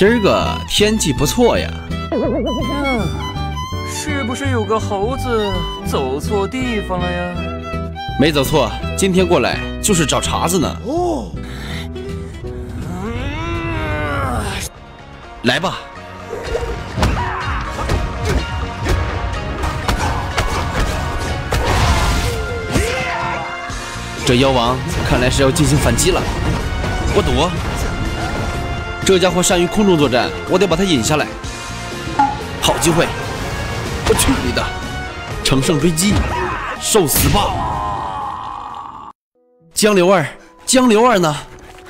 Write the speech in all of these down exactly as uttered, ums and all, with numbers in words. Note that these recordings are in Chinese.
今儿个天气不错呀。 嗯，是不是有个猴子走错地方了呀？ 没走错，今天过来就是找茬子呢。哦，来吧。这妖王看来是要进行反击了，我躲。这家伙善于空中作战，我得把他引下来。好机会！我去你的！乘胜追击，受死吧！江流儿，江流儿呢？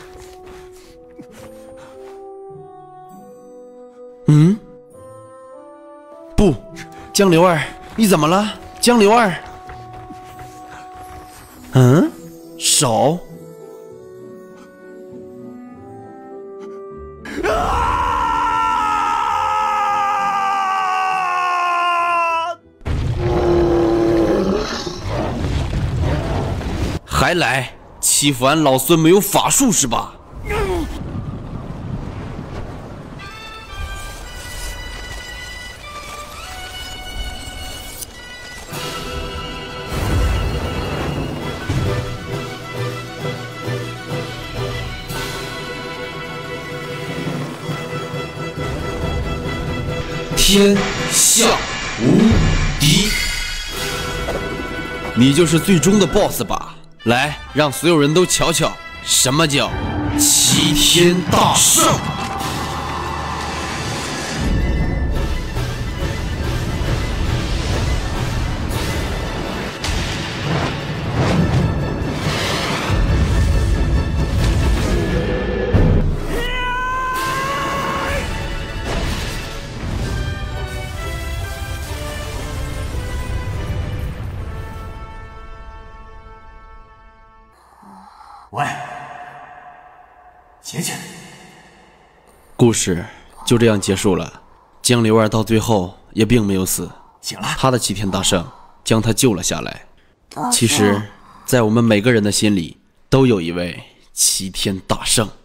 嗯？不，江流儿，你怎么了？江流儿？嗯？手？还来欺负俺老孙没有法术是吧？天下无敌，你就是最终的 boss 吧？来，让所有人都瞧瞧，什么叫齐天大圣！ 喂，姐姐。 故事就这样结束了。江流儿到最后也并没有死， 醒了。 他的齐天大圣将他救了下来。其实，在我们每个人的心里，都有一位齐天大圣。